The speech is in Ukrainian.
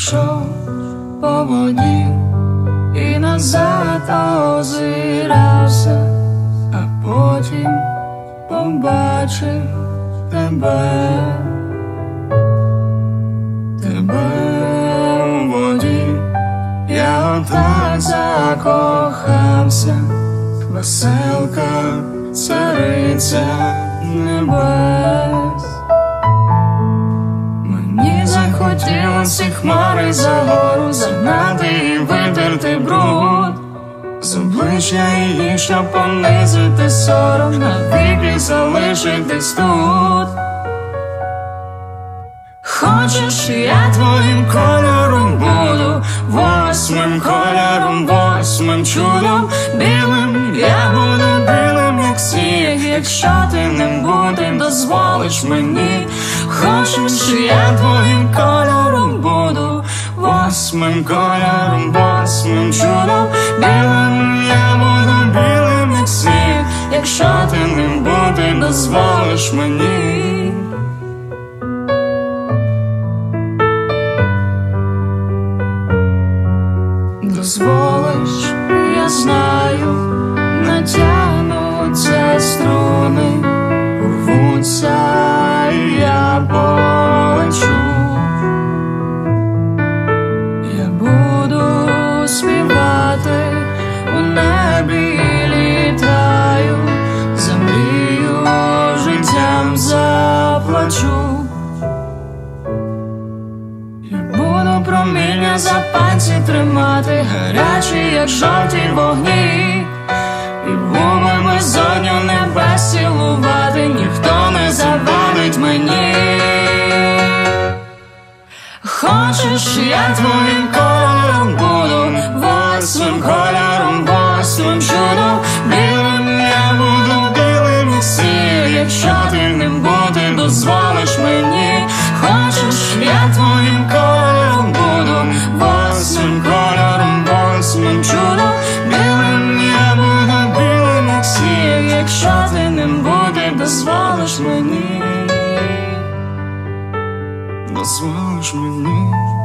йшов по воді і назад озирався, а потім побачив тебе у воді. Я отак закохався, веселка, цариця небес. Мені захотілося хмари за гору загнати і витерти бруд з обличчя її, щоб понизити сором, навіки залишитись тут. Хочеш, я твоїм кольором буду, восьмим кольором, восьмим чудом білим. Я буду білим, як сніг, якщо ти ним бути дозволиш мені. Хочеш, я твоїм кольором буду, восьмим кольором, восьмим чудом білим. Я буду білим, як сніг, якщо ти ним бути дозволиш мені. Дозволиш, я знаю, натягнуться струни, урвуться, і я полечу. Я буду співати, у небі літаю, за мрію життям заплачу. Проміння за пальці тримати, гарячі, як жовті вогні, і губами зоню небес цілувати, ніхто не завадить мені. Хочеш, я твоїм кольором буду, восьмим кольором, восьмим чудом білим. Я буду білим, як сніг, якщо ти ним бути дозволиш мені. Хочеш, я твоїм кольором буду, восьмим кольором, восьмим чудом білим. Я буду білим, як сніг, якщо ти ним бути дозволиш мені. Дозволиш мені.